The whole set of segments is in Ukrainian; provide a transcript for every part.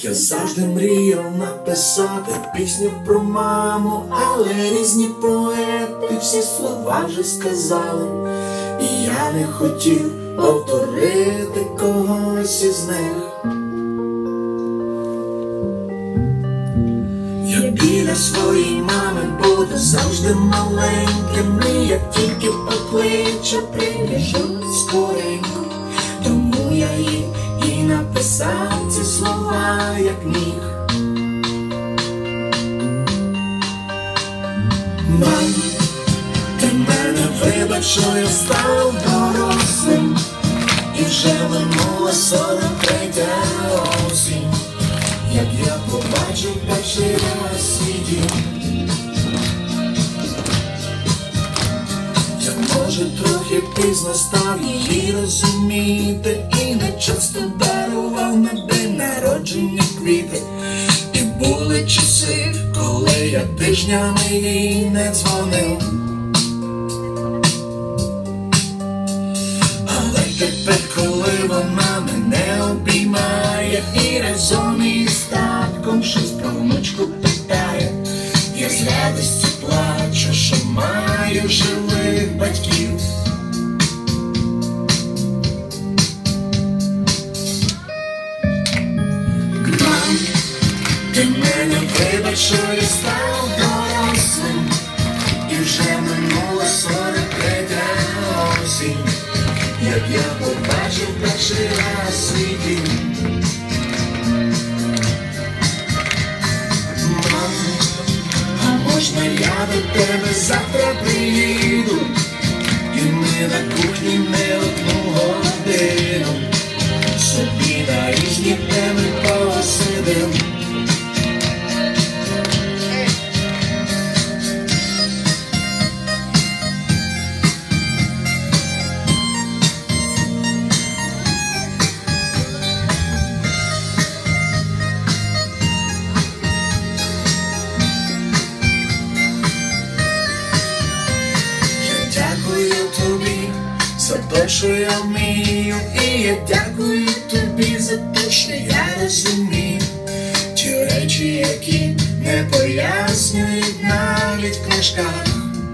Я завжди мріяв написати пісню про маму, але різні поети всі слова вже сказали, і я не хотів повторити когось із них. Я біля своєї мами буду завжди маленьким, і як тільки покличе, прибіжу скоренько. Тому я їй і написав ці слова, як міг. Мам, ти мене вибач, що я став дорослим, і вже минула 43-я осінь, як я побачив перший раз свій дім. Я, може, трохи пізно став її розуміти, і не часто дарував на день народження квіти. І були часи, коли я тижнями їй не дзвонив. Але тепер, коли вона мене обіймає і разом із татком щось про внучку питає, я з радості плачу, що маю живих батьків. Мам, ти мене вибач, що я став дорослим, і вже минула 43-я осінь, як я побачив перший раз свій дім. Мамо, а можна я до тебе завтра приїду, і ми на кухні не одну годину собі на різні теми посидим. За те, що я вмію, і я дякую тобі за те, що я розумію ті речі, які не пояснюють навіть в книжках.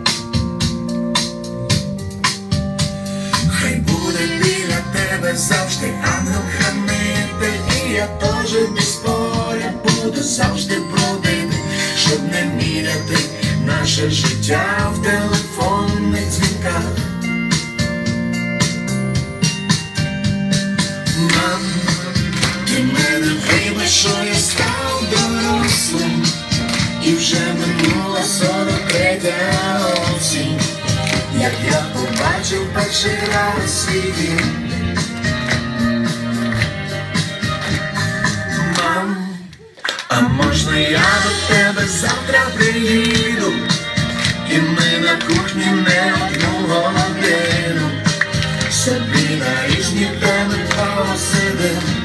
Хай буде біля тебе завжди ангел-хранитель, і я теж без поряд буду завжди бродити, щоб не міряти наше життя в телефонних дзвінках. Мам, ти мене вибач, що я став дорослим, і вже минула 43-я осінь, як я побачив перший раз свій дім. Мам, а можна я до тебе завтра приїду, і ми на кухні не одну годину собі на різні теми посидим.